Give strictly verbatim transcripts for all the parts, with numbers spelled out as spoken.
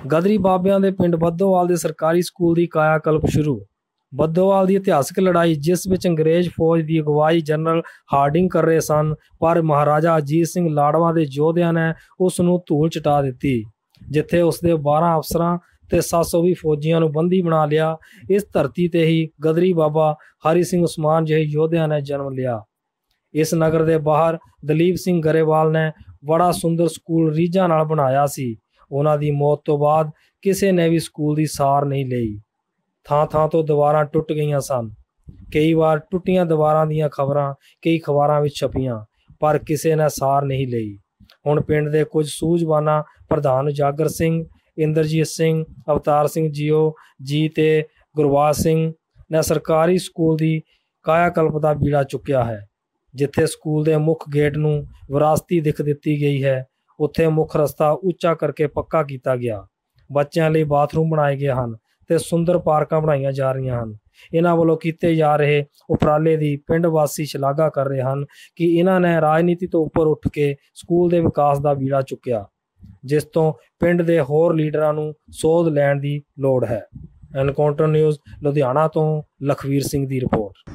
गदरी बाबियां दे पिंड बद्धोवाल दे सरकारी स्कूल की कायाकल्प शुरू। बद्धोवाल की इतिहासक लड़ाई जिस विच अंग्रेज फौज की अगवाई जनरल हार्डिंग कर रहे सन, पर महाराजा अजीत सिंह लाडवा के योद्धियां ने उस नूं धूल चटा दी, जिथे उसके बारह अफसरां ते सत्त सौ भी फौजियां नूं बंदी बना लिया। इस धरती ते ही गदरी बाबा हरि सिंह उस्मान जिहे योद्धियां ने जन्म लिया। इस नगर के बाहर दलीप सिंह गरेवाल ने बड़ा सुंदर स्कूल रीझां नाल बनाया सी। उन्हां दी मौत तो बाद किसी ने भी स्कूल की सार नहीं लई। थां थां तो दीवारां टुट गईयां सन। कई बार टुटियां दीवारां दीयां खबरां कई अखबारां विच छपियां, पर किसी ने सार नहीं लई। हुण पिंड दे कुछ सूझवाना प्रधान उजागर सिंह, इंद्रजीत सिंह, अवतार सिंह जीओ जी ते गुरबाज सिंह ने सरकारी स्कूल की कायाकल्प का बीड़ा चुक्या है। जिथे स्कूल के मुख गेट नूं विरासती दिख दी गई है, उत्थे मुख रस्ता उच्चा करके पक्का किया गया। बच्चों लिए बाथरूम बनाए गए हैं ते सुंदर पार्कां बनाईयां जा रही हैं। इन्हां वालों कीते जा रहे उपराले की पिंड वासी शलाघा कर रहे हैं कि इन्हां ने राजनीति तो उपर उठ के स्कूल के विकास का बीड़ा चुक्या, जिस तो पिंड के होर लीडरां नूं सोध लैण की लोड़ है। एनकाउंटर न्यूज़ लुधियाना तो लखवीर सिंह की रिपोर्ट।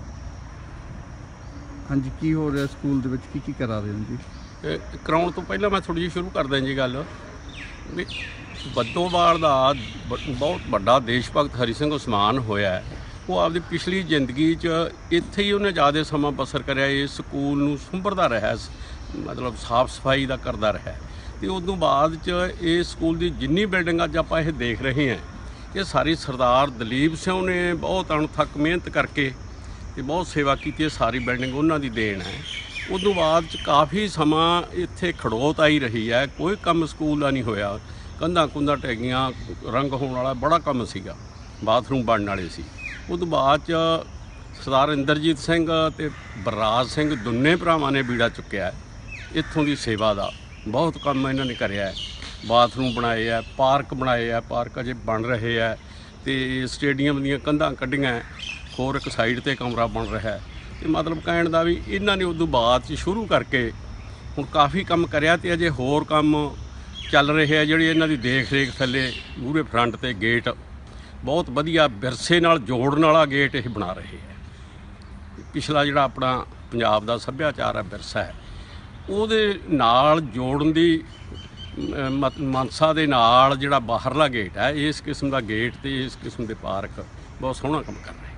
हाँ जी, की हो रहा स्कूल दे विच, की की करा रहे हो जी? कराउण तो पहला मैं थोड़ी जी शुरू करदा जी गल भी बद्धोवाल का बहुत बड़ा देश भगत हरि सिंह उस्मान होया है। वो आपकी पिछली जिंदगी च इत्थे ही उन्हें ज़्यादा समा बसर करिया। इस स्कूल नूं सुंभरदा रहा, मतलब साफ सफाई का करदा रहा। तो उदों बाद च इस स्कूल की जिन्नी बिल्डिंग अज आपां इह देख रहे हैं, ये सारी सरदार दलीप सिंह ने बहुत अणथक मेहनत करके ते बहुत सेवा की। सारी बिल्डिंग उन्हां दी देन है। उदों बाद च काफ़ी समा इत्थे खड़ोत आई रही है, कोई काम स्कूल का नहीं होया। कंधा कुंधा टैगियां, रंग होने वाला बड़ा काम सीगा, बाथरूम बनने वाले सी। उदों बाद च सरदार इंद्रजीत सिंह ते बलराज सिंह दोने भरावां ने बीड़ा चुक्या है। इत्थों की सेवा का बहुत काम इन्होंने कराया है। बाथरूम बनाए है, पार्क बनाए है, पार्क अजे बन रहे है, तो स्टेडियम दीयां कंधां कड्ढियां, होर एक साइड ते कमरा बन रहा है। तो मतलब कहण दा भी इन्हां ने उदों बाद च शुरू करके हुण काफ़ी काम करिया, ते अजे होर काम चल रहे हैं। जिहड़ी इन्हां दी देख रेख थल्ले मूहरे फ्रंट ते गेट बहुत वधिया विरसे नाल जोड़न वाला गेट ये बना रहे हैं। पिछला जिहड़ा अपना पंजाब दा सभ्याचार है, विरसा है, उहदे नाल जोड़न दी मनसा दे नाल जिहड़ा बाहरला गेट है, इस किस्म का गेट ते इस किस्म के पार्क बहुत सोहना काम कर रहे हैं।